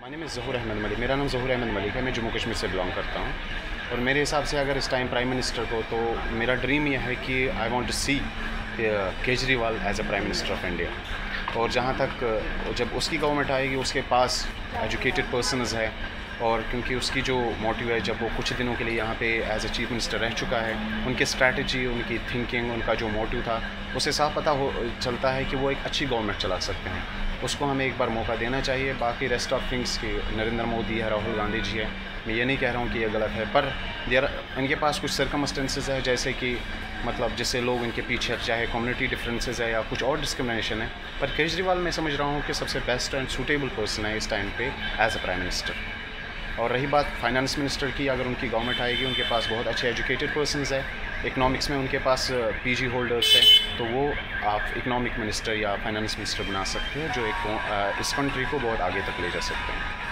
My name is Zahoor Ahmad Malik. मेरा नाम ज़हूर अहमद मलिक है। मैं जम्मू कश्मीर से बिलोंग करता हूँ और मेरे हिसाब से अगर इस टाइम प्राइम मिनिस्टर को, तो मेरा ड्रीम यह है कि I want to see Kejriwal as a prime minister of India. और जहाँ तक जब उसकी गवर्नमेंट आएगी, उसके पास एजुकेटेड पर्सनस है, और क्योंकि उसकी जो मोटिव है, जब वो कुछ दिनों के लिए यहाँ पे एज अ चीफ मिनिस्टर रह चुका है, उनकी स्ट्रैटेजी, उनकी थिंकिंग, उनका जो मोटिव था, उससे साफ पता चलता है कि वो एक अच्छी गवर्नमेंट चला सकते हैं। उसको हमें एक बार मौका देना चाहिए। बाकी रेस्ट ऑफ थिंग्स की नरेंद्र मोदी है, राहुल गांधी जी है, मैं ये नहीं कह रहा हूँ कि ये गलत है, पर इनके पास कुछ सर्कमस्टेंसेस है, जैसे कि मतलब जिससे लोग इनके पीछे, चाहे कम्युनिटी डिफरेंसेस है या कुछ और डिस्क्रिमिनेशन है। पर केजरीवाल मैं समझ रहा हूँ कि सबसे बेस्ट एंड सूटेबल पर्सन है इस टाइम पे एज अ प्राइम मिनिस्टर। और रही बात फाइनेंस मिनिस्टर की, अगर उनकी गवर्नमेंट आएगी, उनके पास बहुत अच्छे एजुकेटेड पर्सनस है, इकोनॉमिक्स में उनके पास पीजी होल्डर्स हैं, तो वो आप इकोनॉमिक मिनिस्टर या फाइनेंस मिनिस्टर बना सकते हैं, जो इस कंट्री को बहुत आगे तक ले जा सकते हैं।